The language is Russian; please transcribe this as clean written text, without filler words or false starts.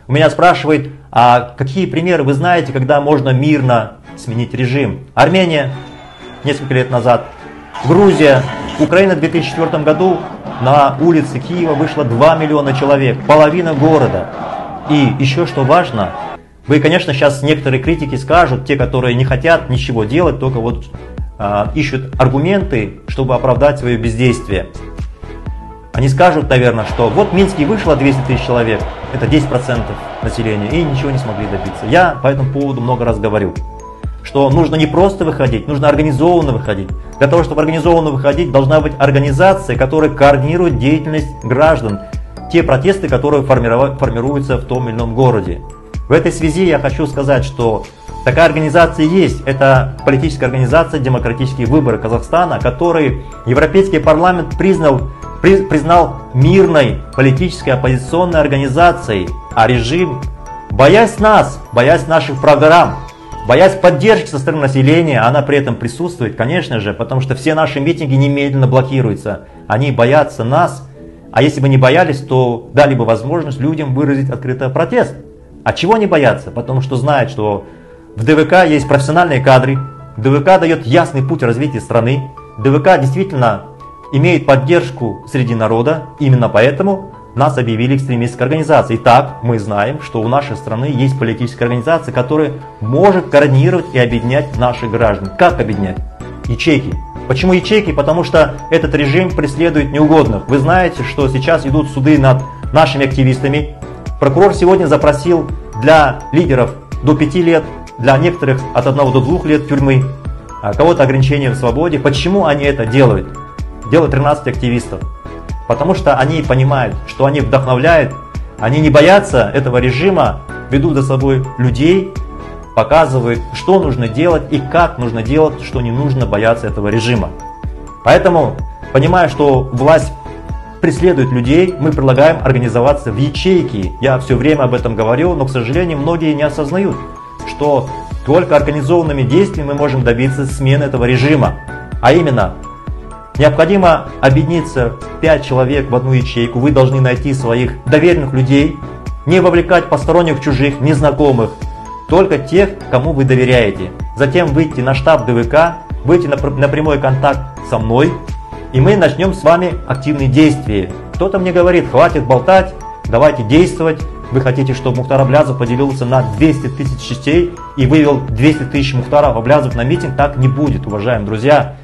У меня спрашивают, а какие примеры вы знаете, когда можно мирно сменить режим? Армения несколько лет назад, Грузия, Украина в 2004 году на улицы Киева вышло 2 миллиона человек, половина города. И еще что важно, вы, конечно, сейчас некоторые критики скажут, те, которые не хотят ничего делать, только вот ищут аргументы, чтобы оправдать свое бездействие. Они скажут, наверное, что вот в Минске вышло 200 тысяч человек, это 10% населения, и ничего не смогли добиться. Я по этому поводу много раз говорю, что нужно не просто выходить, нужно организованно выходить. Для того, чтобы организованно выходить, должна быть организация, которая координирует деятельность граждан, те протесты, которые формируются в том или ином городе. В этой связи я хочу сказать, что такая организация есть. Это политическая организация «Демократические выборы Казахстана», который Европейский парламент признал мирной политической оппозиционной организацией, а режим, боясь нас, боясь наших программ, боясь поддержки со стороны населения, она при этом присутствует, конечно же, потому что все наши митинги немедленно блокируются. Они боятся нас, а если бы не боялись, то дали бы возможность людям выразить открытый протест. А чего они боятся? Потому что знают, что в ДВК есть профессиональные кадры, ДВК дает ясный путь развития страны, ДВК действительно имеет поддержку среди народа, именно поэтому нас объявили экстремистской организацией. Итак, мы знаем, что у нашей страны есть политическая организация, которая может координировать и объединять наших граждан. Как объединять? Ячейки. Почему ячейки? Потому что этот режим преследует неугодных. Вы знаете, что сейчас идут суды над нашими активистами. Прокурор сегодня запросил для лидеров до 5 лет, для некоторых от 1 до 2 лет тюрьмы, а кого-то ограничения в свободе. Почему они это делают? Делают 13 активистов. Потому что они понимают, что они вдохновляют, они не боятся этого режима, ведут за собой людей, показывают, что нужно делать и как нужно делать, что не нужно бояться этого режима. Поэтому, понимая, что власть преследует людей, мы предлагаем организоваться в ячейки. Я все время об этом говорил, но, к сожалению, многие не осознают, что только организованными действиями мы можем добиться смены этого режима. А именно, необходимо объединиться 5 человек в одну ячейку, вы должны найти своих доверенных людей, не вовлекать посторонних, чужих, незнакомых, только тех, кому вы доверяете. Затем выйти на штаб ДВК, выйти на прямой контакт со мной, и мы начнем с вами активные действия. Кто-то мне говорит, хватит болтать, давайте действовать. Вы хотите, чтобы Мухтар Аблязов поделился на 200 тысяч частей и вывел 200 тысяч Мухтаров Аблязов на митинг? Так не будет, уважаемые друзья.